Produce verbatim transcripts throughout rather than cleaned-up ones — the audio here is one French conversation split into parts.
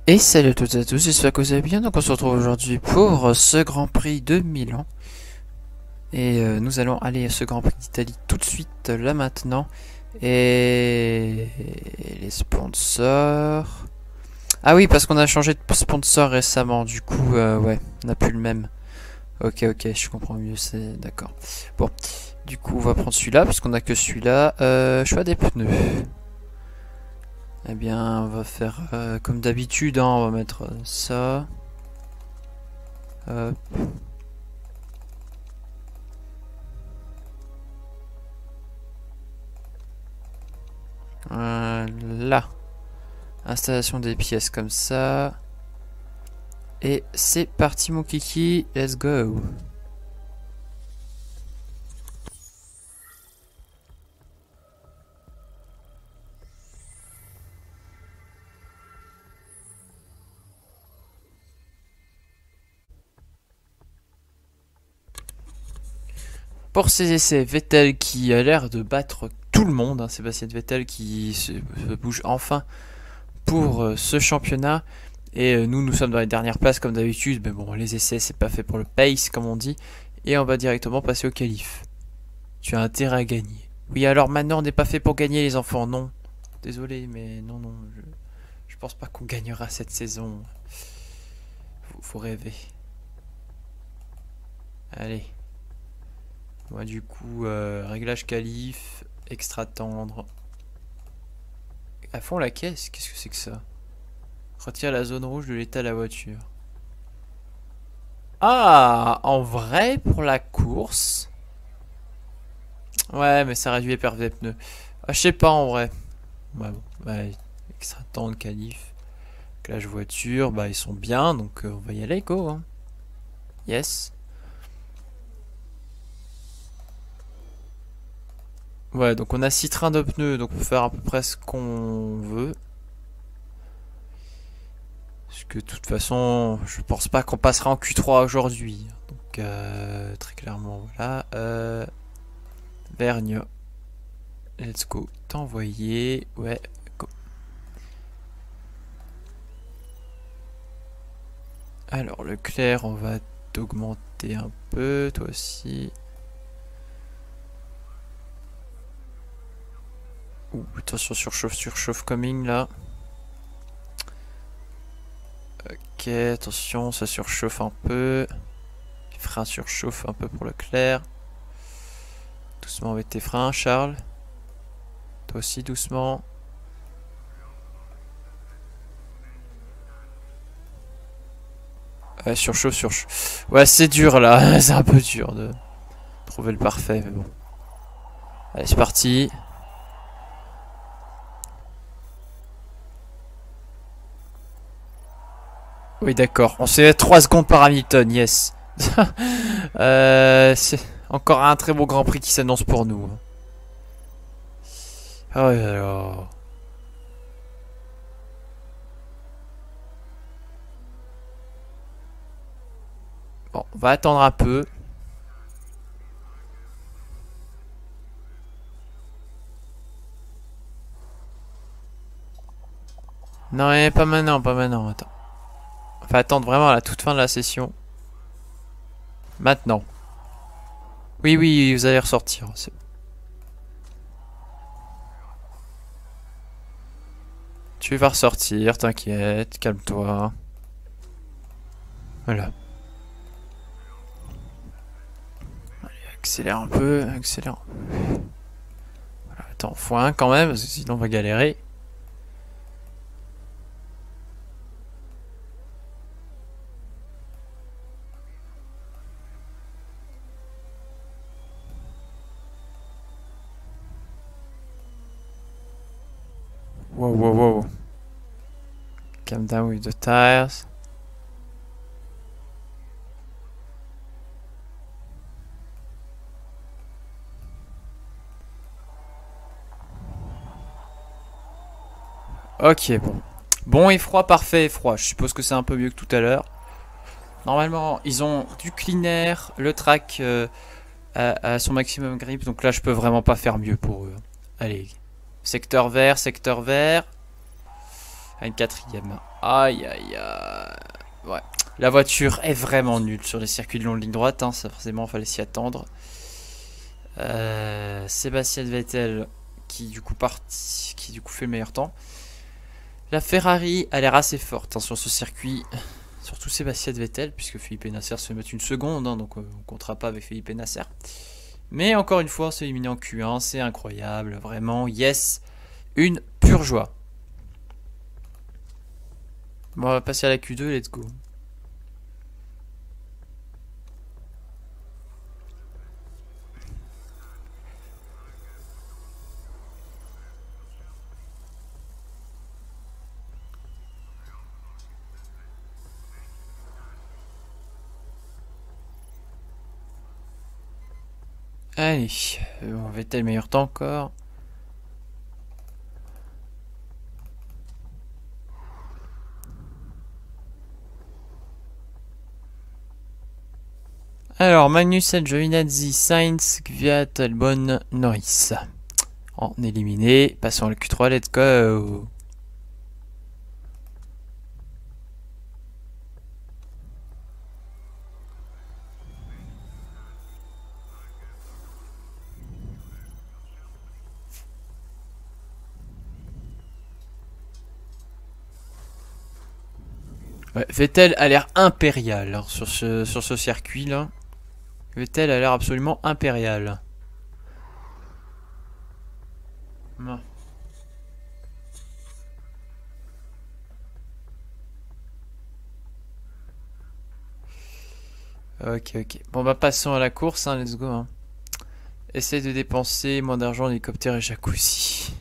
Et salut à toutes et à tous, j'espère que vous allez bien. Donc on se retrouve aujourd'hui pour ce Grand Prix de Milan. Et euh, nous allons aller à ce Grand Prix d'Italie tout de suite, là maintenant. Et les sponsors... Ah oui, parce qu'on a changé de sponsor récemment, du coup, euh, ouais, on n'a plus le même. Ok, ok, je comprends mieux, c'est d'accord. Bon, du coup, on va prendre celui-là, parce qu'on a que celui-là. Euh, choix des pneus. Eh bien, on va faire euh, comme d'habitude, hein, on va mettre euh, ça. Hop. Voilà. Installation des pièces comme ça. Et c'est parti mon kiki, let's go. Pour ces essais, Vettel qui a l'air de battre tout le monde, hein, Sébastien Vettel qui se, se bouge enfin pour euh, ce championnat. Et euh, nous, nous sommes dans les dernières places comme d'habitude, mais bon, les essais, c'est pas fait pour le pace, comme on dit. Et on va directement passer au qualif. Tu as intérêt à gagner. Oui, alors maintenant, on n'est pas fait pour gagner, les enfants, non. Désolé, mais non, non, je, je pense pas qu'on gagnera cette saison. Faut, faut rêver. Allez. Moi, du coup, euh, réglage qualif, extra tendre. À fond la caisse, qu'est-ce que c'est que ça? Retire la zone rouge de l'état de la voiture. Ah, en vrai, pour la course. Ouais, mais ça réduit les perfs des pneus. Ah, je sais pas en vrai. Ouais, bon, ouais, extra tendre, qualif. Réglage voiture, bah ils sont bien, donc euh, on va y aller, go. Hein. Yes. Ouais, donc on a six trains de pneus, donc on peut faire à peu près ce qu'on veut. Parce que de toute façon, je pense pas qu'on passera en Q trois aujourd'hui. Donc euh, très clairement, voilà. Euh, Vergne. Let's go. T'envoyer. Ouais, go. Alors Leclerc, on va t'augmenter un peu, toi aussi. Ouh, attention, surchauffe, surchauffe coming là. Ok, attention, ça surchauffe un peu. Frein surchauffe un peu pour Leclerc. Doucement avec tes freins, Charles. Toi aussi, doucement. Ouais, surchauffe, surchauffe. Ouais, c'est dur là. C'est un peu dur de trouver le parfait, mais bon. Allez, c'est parti. Oui, d'accord. On s'est trois secondes par Hamilton, yes. euh, c'est encore un très beau Grand Prix qui s'annonce pour nous. Oh là là. Bon, on va attendre un peu. Non, mais pas maintenant, pas maintenant. Attends. On va attendre vraiment à la toute fin de la session. Maintenant. Oui, oui, vous allez ressortir. Tu vas ressortir, t'inquiète, calme-toi. Voilà. Allez, accélère un peu, accélère. Voilà, attends, faut un quand même, parce que sinon on va galérer. Wow, wow, wow. Calm down with the tires. Ok, bon. Bon et froid, parfait et froid. Je suppose que c'est un peu mieux que tout à l'heure. Normalement, ils ont du clean air, le track euh, à, à son maximum grip. Donc là, je peux vraiment pas faire mieux pour eux. Allez. Secteur vert, secteur vert. À une quatrième. Aïe, aïe, aïe. Ouais. La voiture est vraiment nulle sur les circuits de longue ligne droite. Hein. Ça, forcément, il fallait s'y attendre. Euh, Sébastien Vettel, qui du coup parti, qui du coup fait le meilleur temps. La Ferrari a l'air assez forte hein, sur ce circuit. Surtout Sébastien Vettel, puisque Felipe Nasser se fait mettre une seconde. Hein, donc, euh, on ne comptera pas avec Felipe Nasser. Mais encore une fois, on s'est éliminé en Q un. C'est incroyable. Vraiment, yes. Une pure joie. Bon, on va passer à la Q deux, let's go. Allez, on va être le meilleur temps encore. Alors, Magnussen, Giovinazzi, Sainz, Kvyat, Albon, Norris. En éliminé. Passons à la Q trois, let's go. Ouais, Vettel a l'air impérial hein, sur ce, sur ce circuit là. Vettel a l'air absolument impérial. Non. Ok, ok. Bon, bah passons à la course, hein, let's go. Hein. Essaye de dépenser moins d'argent en hélicoptère et jacuzzi.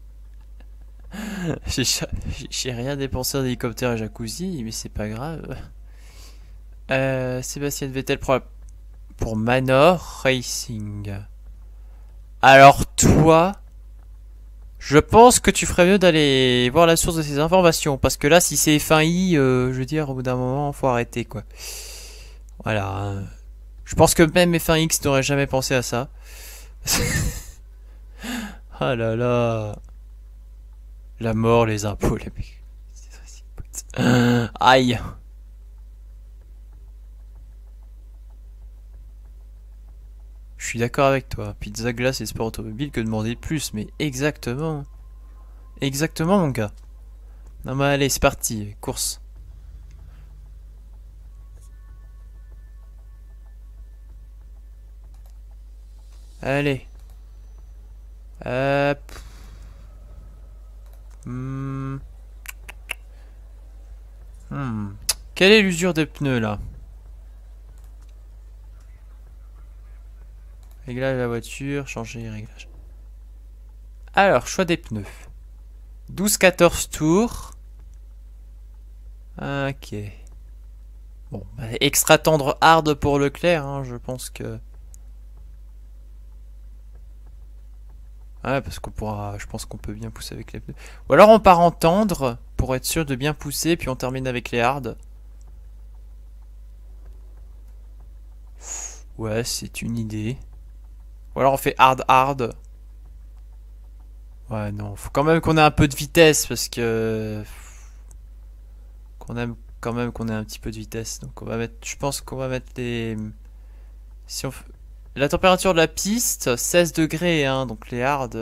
J'ai rien dépensé en hélicoptère et jacuzzi, mais c'est pas grave. Euh, Sébastien Vettel pour, pour Manor Racing. Alors toi, je pense que tu ferais mieux d'aller voir la source de ces informations. Parce que là, si c'est F un I, euh, je veux dire, au bout d'un moment, faut arrêter quoi. Voilà. Je pense que même F un X n'aurait jamais pensé à ça. Ah là là. La mort, les impôts, les mecs. Aïe. Je suis d'accord avec toi. Pizza, glace et sport automobile, que demander de plus? Mais exactement. Exactement, mon gars. Non mais allez, c'est parti. Course. Allez. Hop. Hmm. Hmm. Quelle est l'usure des pneus là? Réglage de la voiture, changer les réglages. Alors, choix des pneus. douze quatorze tours. Ok. Bon, bah, extra tendre hard pour Leclerc, hein, je pense que... Ouais, parce qu'on pourra... Je pense qu'on peut bien pousser avec les pneus. Ou alors on part en tendre, pour être sûr de bien pousser, puis on termine avec les hard. Ouais, c'est une idée. Ou alors on fait hard hard. Ouais, non, faut quand même qu'on ait un peu de vitesse, parce que... Qu'on aime quand même qu'on ait un petit peu de vitesse. Donc on va mettre... Je pense qu'on va mettre les... Si on fait... La température de la piste, seize degrés, hein, donc les hard...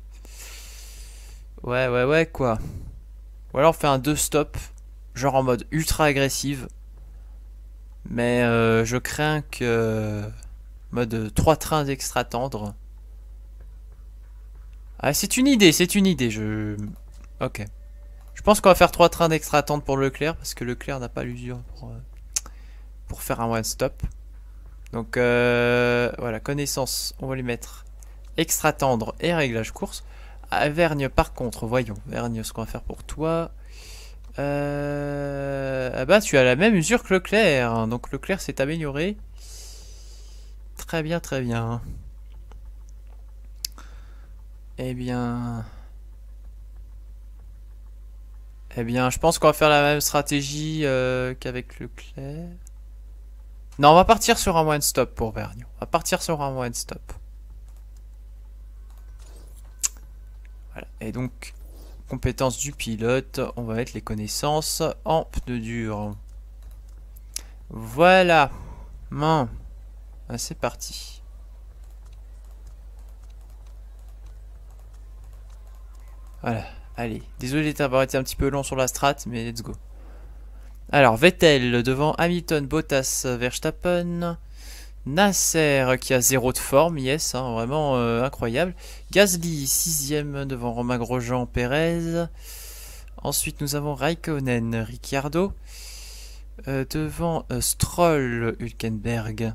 Ouais, ouais, ouais, quoi. Ou alors on fait un deux stop, genre en mode ultra agressive. Mais euh, je crains que... Mode trois trains extra tendres. Ah, c'est une idée, c'est une idée, je... Ok. Je pense qu'on va faire trois trains d'extra tendres pour Leclerc, parce que Leclerc n'a pas l'usure pour, euh, pour faire un one stop. Donc euh, voilà, connaissance, on va lui mettre extra tendre et réglage course. À Vergne par contre, voyons, Vergne, ce qu'on va faire pour toi. Euh, ah bah tu as la même usure que Leclerc, hein, donc Leclerc s'est amélioré. Très bien, très bien. Eh bien... Eh bien, je pense qu'on va faire la même stratégie euh, qu'avec Leclerc. Non, on va partir sur un one stop pour Vergne. On va partir sur un one stop. Voilà. Et donc, compétences du pilote, on va mettre les connaissances en pneus durs. Voilà. Bon. Ah, c'est parti. Voilà. Allez. Désolé d'avoir été un petit peu long sur la strat, mais let's go. Alors, Vettel devant Hamilton, Bottas, Verstappen. Nasser qui a zéro de forme, yes, hein, vraiment euh, incroyable. Gasly, sixième devant Romain Grosjean, Perez. Ensuite, nous avons Raikkonen, Ricciardo. Euh, devant euh, Stroll, Hülkenberg.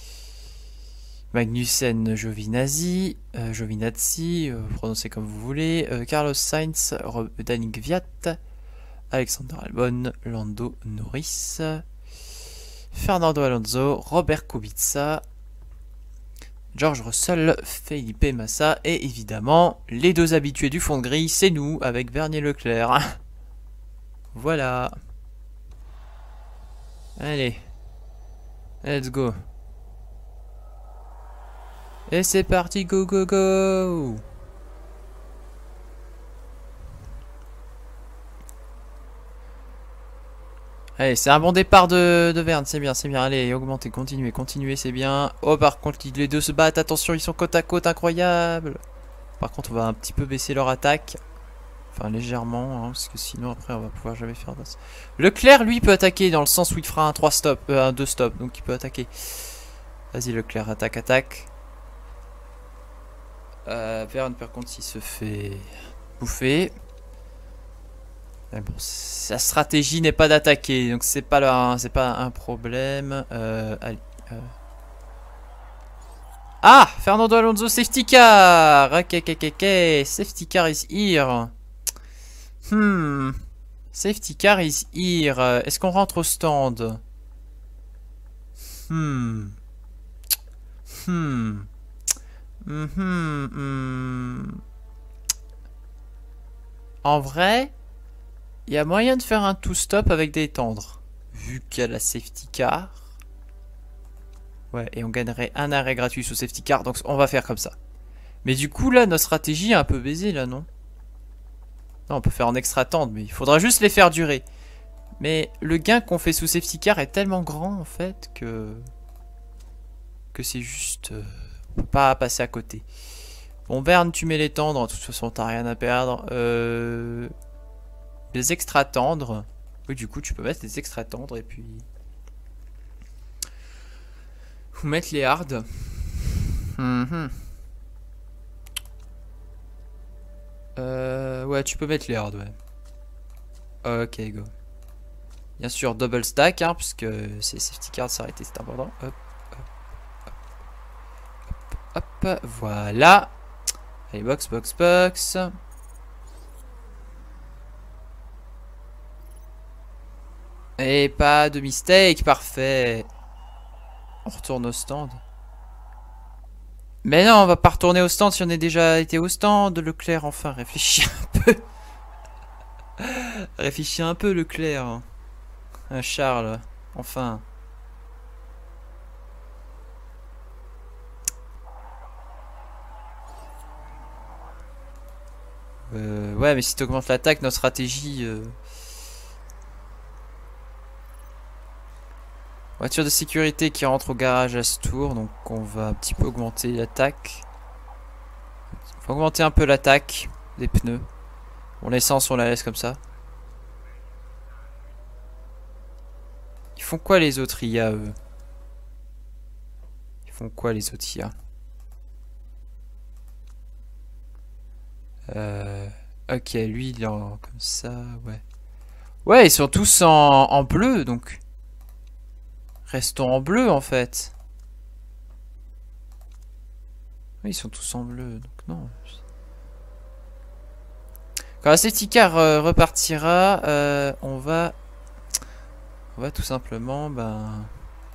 Magnussen, Giovinazzi. Euh, Giovinazzi, euh, prononcez comme vous voulez. Euh, Carlos Sainz, Daniel Kvyat. Alexander Albon, Lando Norris. Fernando Alonso, Robert Kubica, George Russell, Felipe Massa et évidemment les deux habitués du fond de grille, c'est nous avec Bernier Leclerc. Voilà. Allez. Let's go. Et c'est parti, go go go. Allez, c'est un bon départ de, de Verne, c'est bien, c'est bien. Allez, augmentez, continuez, continuez, c'est bien. Oh, par contre, les deux se battent, attention, ils sont côte à côte, incroyable. Par contre, on va un petit peu baisser leur attaque. Enfin, légèrement, hein, parce que sinon, après, on va pouvoir jamais faire d'as. Leclerc, lui, peut attaquer dans le sens où il fera un trois stop, euh, un deux stop, donc il peut attaquer. Vas-y, Leclerc, attaque, attaque. Euh, Verne, par contre, il se fait bouffer. Mais bon, sa stratégie n'est pas d'attaquer, donc c'est pas là, c'est pas un problème. Euh, allez, euh. Ah, Fernando Alonso, safety car. Ok, ok, ok, ok. Safety car is here. Hmm. Safety car is here. Est-ce qu'on rentre au stand? Hmm. Hmm. Hmm. Hmm. Hmm. En vrai. Il y a moyen de faire un two-stop avec des tendres. Vu qu'il y a la safety car. Ouais, et on gagnerait un arrêt gratuit sous safety car. Donc on va faire comme ça. Mais du coup, là, notre stratégie est un peu baisée, là, non? Non, on peut faire en extra tendre, mais il faudra juste les faire durer. Mais le gain qu'on fait sous safety car est tellement grand, en fait, que... Que c'est juste... Euh, on peut pas passer à côté. Bon, Verne, tu mets les tendres. De toute façon, t'as rien à perdre. Euh... Les extra tendres. Oui, du coup, tu peux mettre les extra tendres et puis... Ou mettre les hard. Mm-hmm. euh, ouais, tu peux mettre les hard, ouais. Ok, go. Bien sûr, double stack, hein, puisque c'est safety car s'arrêter, c'est important. Hop, hop, hop, hop, hop, voilà. Allez, box, box, box. Et pas de mistake, parfait. On retourne au stand. Mais non, on va pas retourner au stand si on a déjà été au stand. Leclerc, enfin, réfléchis un peu. Réfléchis un peu, Leclerc. Ah, Charles, enfin. Euh, ouais, mais si tu augmentes l'attaque, notre stratégie... Euh... Voiture de sécurité qui rentre au garage à ce tour, donc on va un petit peu augmenter l'attaque. On va augmenter un peu l'attaque des pneus. Bon, l'essence, on la laisse comme ça. Ils font quoi les autres I A, eux? Ils font quoi les autres I A? Euh... Ok, lui, il est en... comme ça, ouais. Ouais, ils sont tous en, en bleu, donc... Restons en bleu, en fait. Oui, ils sont tous en bleu, donc non. Quand la safety car euh, repartira, euh, on va... On va tout simplement, ben...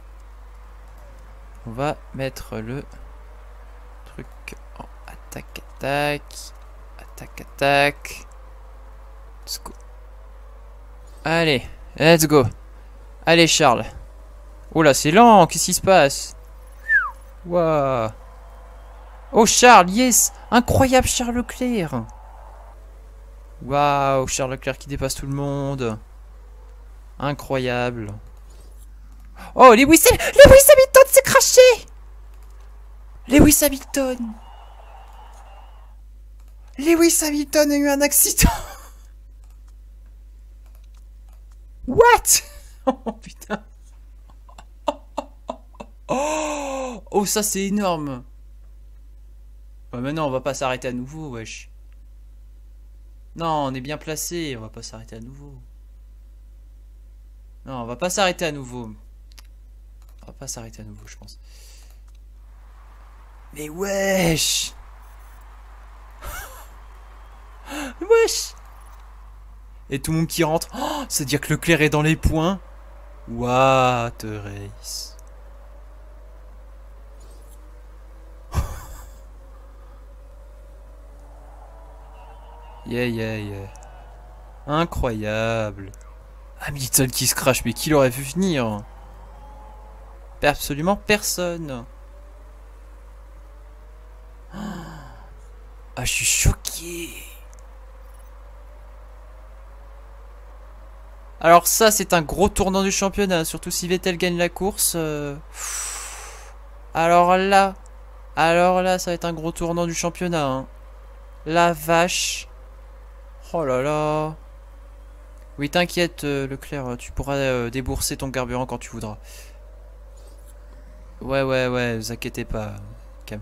On va mettre le truc en attaque, attaque, attaque, attaque. Let's go. Allez, let's go. Allez, Charles. Oh là, c'est lent, qu'est-ce qui se passe? Waouh. Oh, Charles, yes. Incroyable, Charles Leclerc. Waouh, Charles Leclerc qui dépasse tout le monde. Incroyable. Oh, Lewis, Lewis Hamilton s'est craché. Lewis Hamilton. Lewis Hamilton a eu un accident. What? Oh putain. Oh, oh ça c'est énorme. Bah maintenant on va pas s'arrêter à nouveau, wesh. Non, on est bien placé, on va pas s'arrêter à nouveau. Non, on va pas s'arrêter à nouveau. On va pas s'arrêter à nouveau, je pense. Mais wesh. Wesh. Et tout le monde qui rentre. Oh, c'est-à-dire que Leclerc est dans les points. What a race. Yeah, yeah, yeah. Incroyable. Hamilton qui se crache, mais qui l'aurait vu venir? Absolument personne. Ah, je suis choqué. Alors ça, c'est un gros tournant du championnat, surtout si Vettel gagne la course. Euh... Alors là, alors là, ça va être un gros tournant du championnat. Hein. La vache. Oh là là. Oui, t'inquiète, euh, Leclerc, tu pourras euh, débourser ton carburant quand tu voudras. Ouais, ouais, ouais, vous inquiétez pas. Calme.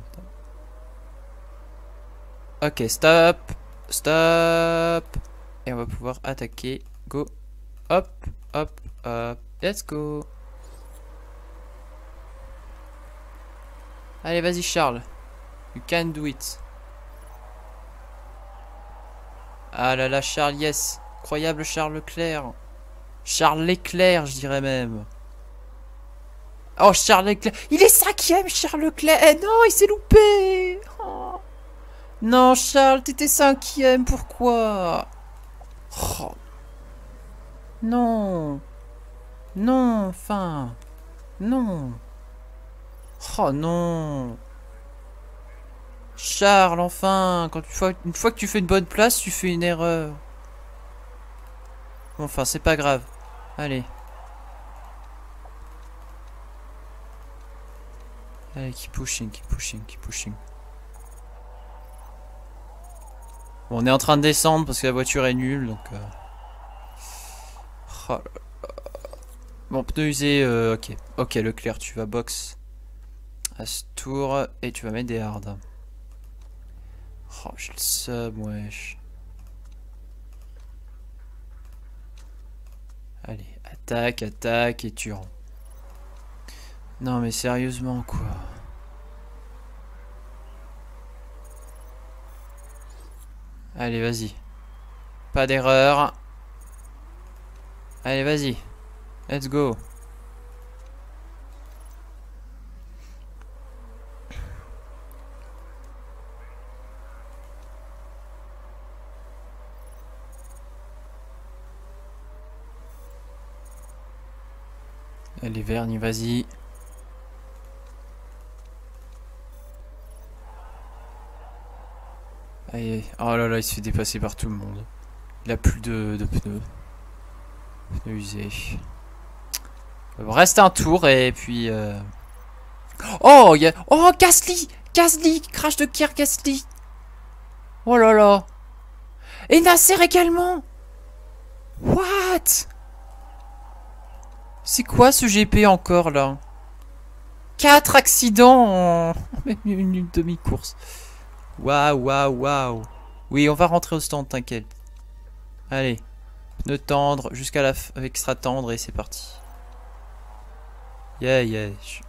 Ok, stop. Stop. Et on va pouvoir attaquer. Go. Hop, hop, hop. Let's go. Allez, vas-y, Charles. You can do it. Ah là là, Charles, yes. Incroyable Charles Leclerc. Charles Leclerc, je dirais même. Oh, Charles Leclerc. Il est cinquième, Charles Leclerc. Eh non, il s'est loupé. Oh. Non, Charles, t'étais cinquième. Pourquoi? Oh. Non. Non, enfin. Non. Oh non. Charles, enfin. Quand tu fais, une fois que tu fais une bonne place, tu fais une erreur. Enfin, c'est pas grave. Allez. Allez, keep pushing, keep pushing, keep pushing. Bon, on est en train de descendre parce que la voiture est nulle, donc... Euh... Oh là là. Bon, pneu usé, euh, ok. Ok, Leclerc, tu vas box à ce tour et tu vas mettre des hards. Oh, j'ai le sub, wesh. Allez, attaque, attaque et tu rends. Non mais sérieusement quoi. Allez, vas-y. Pas d'erreur. Allez, vas-y. Let's go. Allez, Vergne, vas-y. Allez. Oh là là, il se fait dépasser par tout le monde. Il a plus de, de pneus. Pneus usés. Reste un tour et puis... Euh... Oh, il y a... Oh, Gasly Gasly Crash de Kier Gasly. Oh là là. Et Nasser également. What? C'est quoi ce G P encore là? Quatre accidents en même une, une demi-course. Waouh, waouh, waouh. Oui, on va rentrer au stand, t'inquiète. Allez. Pneu tendre jusqu'à la f... extra tendre et c'est parti. Yeah, yeah.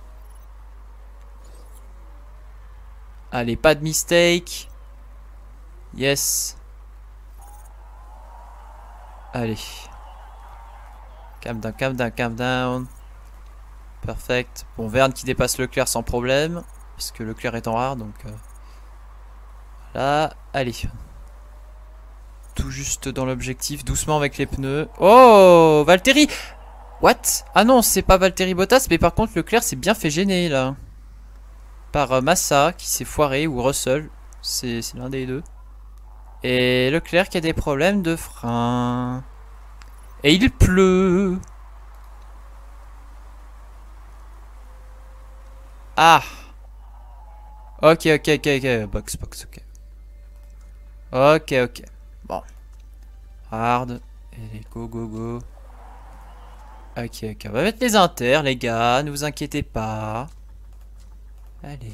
Allez, pas de mistake. Yes. Allez. Calm down, calm down, calm down. Perfect. Bon, Verne qui dépasse Leclerc sans problème. Parce que Leclerc est en rare, donc... Euh... Là, allez. Tout juste dans l'objectif, doucement avec les pneus. Oh, Valtteri. What? Ah non, c'est pas Valtteri Bottas, mais par contre Leclerc s'est bien fait gêner là. Par euh, Massa qui s'est foiré, ou Russell. C'est l'un des deux. Et Leclerc qui a des problèmes de frein. Et il pleut. Ah. Ok, ok, ok, ok. Box, box, ok. Ok, ok. Bon. Hard. Et go, go, go. Ok, ok. On va mettre les inters, les gars. Ne vous inquiétez pas. Allez.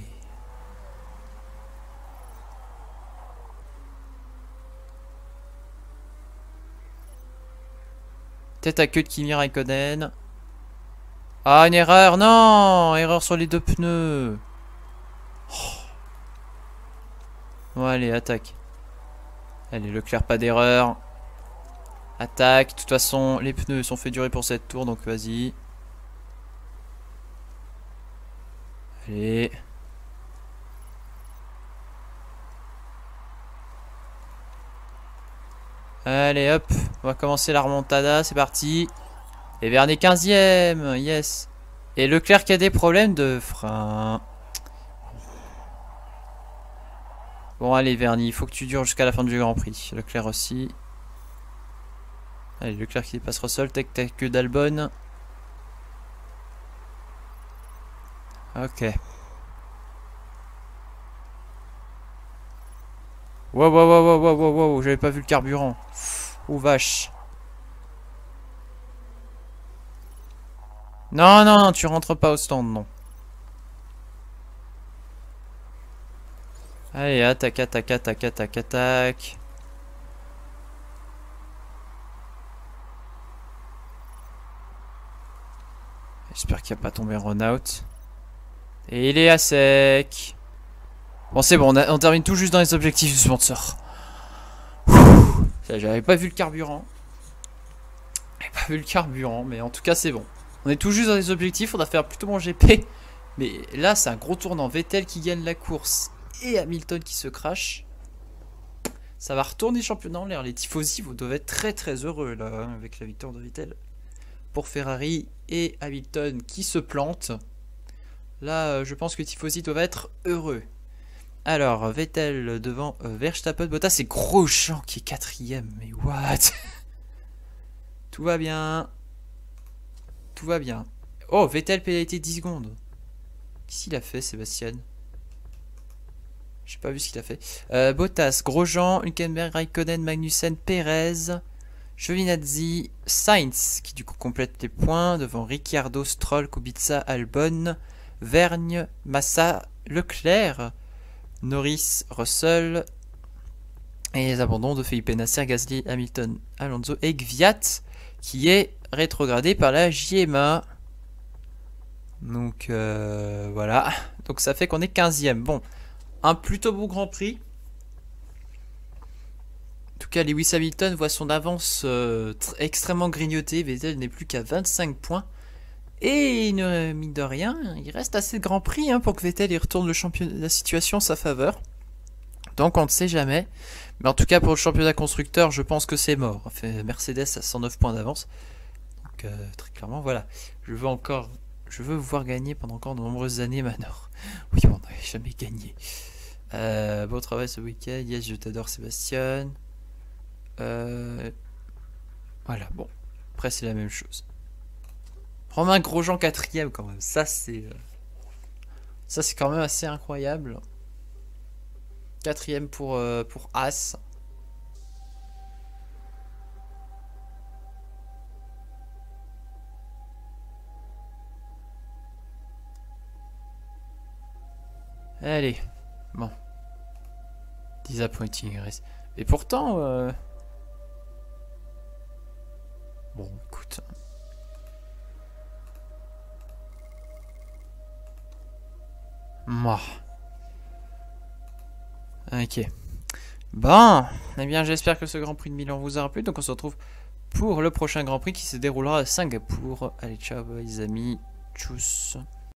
Tête à queue de Kimi Raikkonen. Ah, une erreur. Non. Erreur sur les deux pneus. Oh. Bon, allez, attaque. Allez, Leclerc, pas d'erreur. Attaque. De toute façon, les pneus sont fait durer pour cette tour, donc vas-y. Allez. Allez, hop. On va commencer la remontada. C'est parti. Et Vernet quinzième. Yes. Et Leclerc qui a des problèmes de frein. Bon, allez, Verny. Il faut que tu dures jusqu'à la fin du Grand Prix. Leclerc aussi. Allez, Leclerc qui dépasse Russell. Tech, tech que d'Albon. Ok. Wow, wow, wow, wow, wow, wow, wow. J'avais pas vu le carburant. Oh, vache. Non, non, non, tu rentres pas au stand, non. Allez, attaque, attaque, attaque, attaque, attaque. J'espère qu'il n'y a pas tombé run out. Et il est à sec. Bon, c'est bon, on, a, on termine tout juste dans les objectifs du sponsor. J'avais pas vu le carburant. J'avais pas vu le carburant, mais en tout cas, c'est bon. On est tout juste dans les objectifs, on a fait un plutôt bon G P. Mais là, c'est un gros tournant. Vettel qui gagne la course et Hamilton qui se crache. Ça va retourner championnat en l'air. Les tifosi, vous devez être très très heureux là, avec la victoire de Vettel. Pour Ferrari et Hamilton qui se plantent. Là, je pense que tifosi doivent être heureux. Alors, Vettel devant euh, Verstappen. Bottas, c'est Grosjean qui est quatrième. Mais what? Tout va bien. Tout va bien. Oh, Vettel pénalité dix secondes. Qu'est-ce qu'il a fait, Sébastien? J'ai pas vu ce qu'il a fait. Euh, Bottas, Grosjean, Hülkenberg, Raikkonen, Magnussen, Perez, Giovinazzi, Sainz qui du coup complète les points devant Ricciardo, Stroll, Kubica, Albon, Vergne, Massa, Leclerc, Norris, Russell et les abandons de Felipe Nasser, Gasly, Hamilton, Alonso et Gviat qui est rétrogradé par la J M A. Donc euh, voilà. Donc ça fait qu'on est quinzième. Bon, un plutôt beau Grand Prix. En tout cas, Lewis Hamilton voit son avance euh, extrêmement grignotée. Vettel n'est plus qu'à vingt-cinq points. Et il ne mine de rien, il reste assez de Grand Prix hein, pour que Vettel y retourne le championnat, la situation en sa faveur. Donc on ne sait jamais. Mais en tout cas, pour le championnat constructeur, je pense que c'est mort. Enfin, Mercedes a cent neuf points d'avance. Donc euh, très clairement, voilà. Je veux encore, je veux vous voir gagner pendant encore de nombreuses années, Manor. Oui, on n'avait jamais gagné. Euh, beau travail ce week-end. Yes, je t'adore, Sébastien. Euh, voilà, bon. Après, c'est la même chose. Romain Grosjean quatrième quand même. Ça, c'est... Euh, ça, c'est quand même assez incroyable. Quatrième pour, euh, pour As. Allez. Bon. Disappointing race. Et pourtant... Euh... Bon, écoute... Moi. Ok. Bon. Eh bien, j'espère que ce Grand Prix de Milan vous aura plu. Donc, on se retrouve pour le prochain Grand Prix qui se déroulera à Singapour. Allez, ciao, les amis. Tchuss.